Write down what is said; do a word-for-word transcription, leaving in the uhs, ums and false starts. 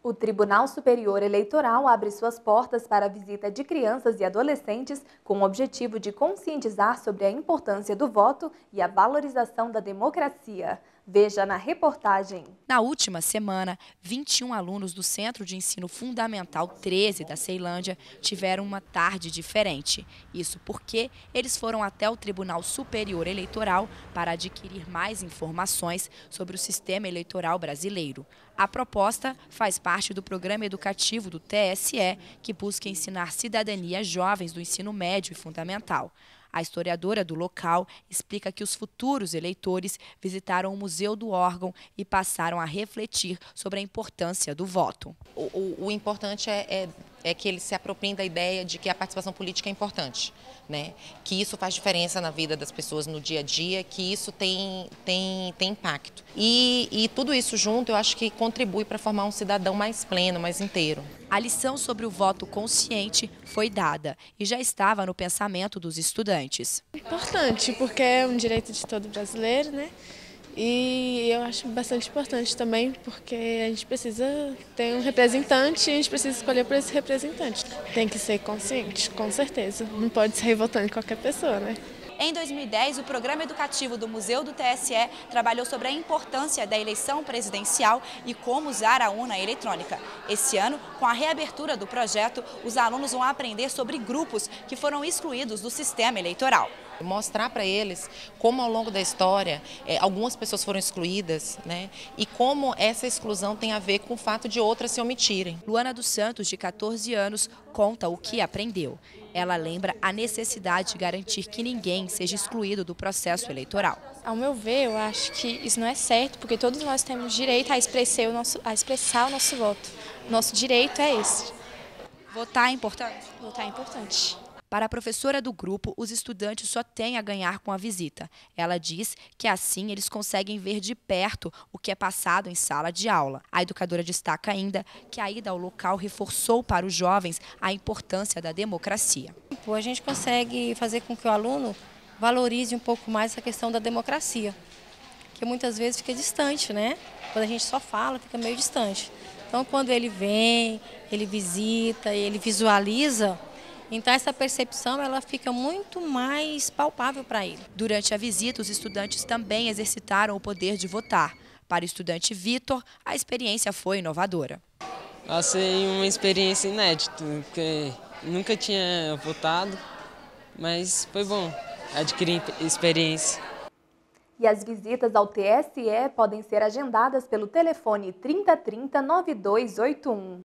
O Tribunal Superior Eleitoral abre suas portas para a visita de crianças e adolescentes com o objetivo de conscientizar sobre a importância do voto e a valorização da democracia. Veja na reportagem. Na última semana, vinte e um alunos do Centro de Ensino Fundamental treze da Ceilândia tiveram uma tarde diferente. Isso porque eles foram até o Tribunal Superior Eleitoral para adquirir mais informações sobre o sistema eleitoral brasileiro. A proposta faz parte do programa educativo do T S E, que busca ensinar cidadania a jovens do ensino médio e fundamental. A historiadora do local explica que os futuros eleitores visitaram o Museu do Órgão e passaram a refletir sobre a importância do voto. O, o, o importante é, é, é que eles se apropriem da ideia de que a participação política é importante, né? Que isso faz diferença na vida das pessoas no dia a dia, que isso tem, tem, tem impacto. E, e tudo isso junto eu acho que contribui para formar um cidadão mais pleno, mais inteiro. A lição sobre o voto consciente foi dada e já estava no pensamento dos estudantes. Importante, porque é um direito de todo brasileiro, né? E eu acho bastante importante também, porque a gente precisa ter um representante e a gente precisa escolher por esse representante. Tem que ser consciente, com certeza. Não pode sair votando em qualquer pessoa, né? Em dois mil e dez, o programa educativo do Museu do T S E trabalhou sobre a importância da eleição presidencial e como usar a urna eletrônica. Esse ano, com a reabertura do projeto, os alunos vão aprender sobre grupos que foram excluídos do sistema eleitoral. Mostrar para eles como ao longo da história é, algumas pessoas foram excluídas, né? E como essa exclusão tem a ver com o fato de outras se omitirem. Luana dos Santos, de quatorze anos, conta o que aprendeu. Ela lembra a necessidade de garantir que ninguém seja excluído do processo eleitoral. Ao meu ver, eu acho que isso não é certo, porque todos nós temos direito a expressar o nosso, a expressar o nosso voto. Nosso direito é esse. Votar é importante? Votar é importante. Para a professora do grupo, os estudantes só têm a ganhar com a visita. Ela diz que assim eles conseguem ver de perto o que é passado em sala de aula. A educadora destaca ainda que a ida ao local reforçou para os jovens a importância da democracia. A gente consegue fazer com que o aluno valorize um pouco mais essa questão da democracia, que muitas vezes fica distante, né? Quando a gente só fala, fica meio distante. Então, quando ele vem, ele visita, ele visualiza, então essa percepção ela fica muito mais palpável para ele. Durante a visita, os estudantes também exercitaram o poder de votar. Para o estudante Vitor, a experiência foi inovadora. Achei uma experiência inédita, porque nunca tinha votado, mas foi bom adquirir experiência. E as visitas ao T S E podem ser agendadas pelo telefone trinta trinta, nove dois oito um.